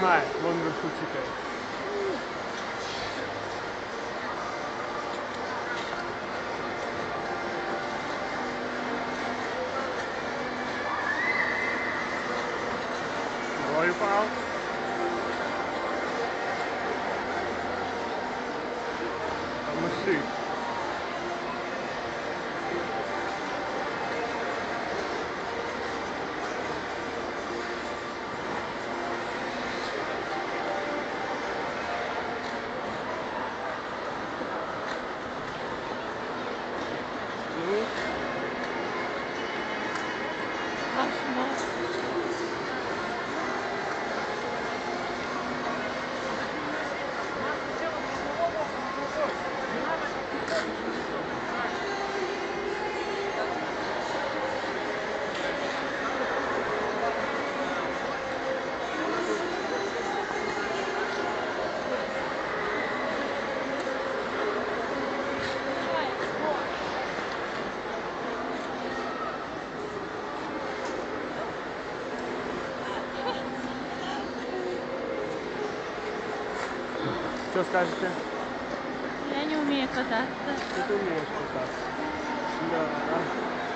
знает, вон вверху тикает. Roll out. Let's see. Что скажете? Я не умею кататься. Ты умеешь кататься. Да.